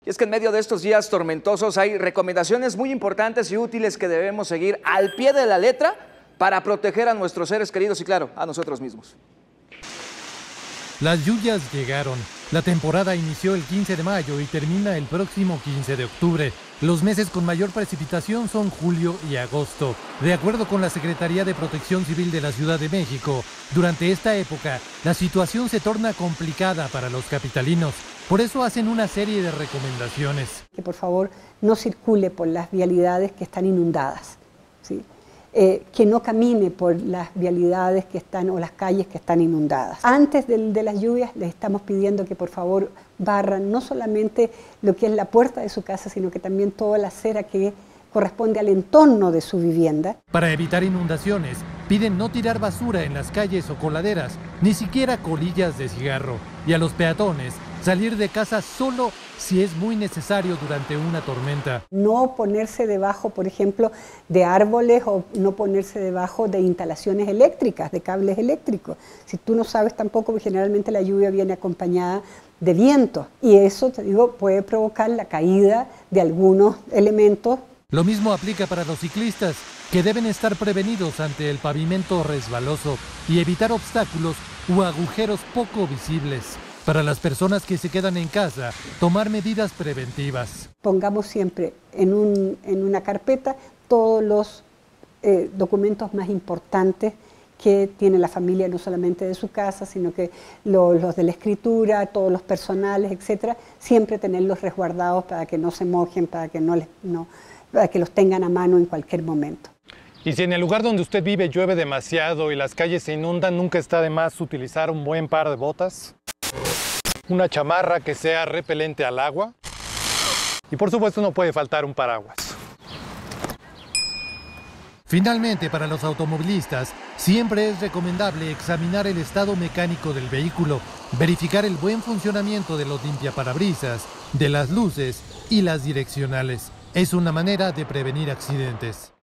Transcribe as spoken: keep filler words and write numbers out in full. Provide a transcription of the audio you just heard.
Y es que en medio de estos días tormentosos hay recomendaciones muy importantes y útiles que debemos seguir al pie de la letra para proteger a nuestros seres queridos y, claro, a nosotros mismos. Las lluvias llegaron. La temporada inició el quince de mayo y termina el próximo quince de octubre. Los meses con mayor precipitación son julio y agosto. De acuerdo con la Secretaría de Protección Civil de la Ciudad de México, durante esta época, la situación se torna complicada para los capitalinos. Por eso hacen una serie de recomendaciones. Que por favor no circule por las vialidades que están inundadas, ¿sí? Eh, que no camine por las vialidades que están o las calles que están inundadas. Antes de, de las lluvias les estamos pidiendo que por favor barran no solamente lo que es la puerta de su casa, sino que también toda la acera que corresponde al entorno de su vivienda. Para evitar inundaciones, piden no tirar basura en las calles o coladeras, ni siquiera colillas de cigarro, y a los peatones salir de casa solo si es muy necesario durante una tormenta. No ponerse debajo, por ejemplo, de árboles o no ponerse debajo de instalaciones eléctricas, de cables eléctricos. Si tú no sabes tampoco, porque generalmente la lluvia viene acompañada de viento y eso, te digo, puede provocar la caída de algunos elementos. Lo mismo aplica para los ciclistas, que deben estar prevenidos ante el pavimento resbaloso y evitar obstáculos u agujeros poco visibles. Para las personas que se quedan en casa, tomar medidas preventivas. Pongamos siempre en, un, en una carpeta todos los eh, documentos más importantes que tiene la familia, no solamente de su casa, sino que lo, los de la escritura, todos los personales, etcétera, siempre tenerlos resguardados para que no se mojen, para que, no les, no, para que los tengan a mano en cualquier momento. Y si en el lugar donde usted vive llueve demasiado y las calles se inundan, ¿nunca está de más utilizar un buen par de botas? Una chamarra que sea repelente al agua y por supuesto no puede faltar un paraguas. Finalmente, para los automovilistas, siempre es recomendable examinar el estado mecánico del vehículo, verificar el buen funcionamiento de los limpiaparabrisas, de las luces y las direccionales. Es una manera de prevenir accidentes.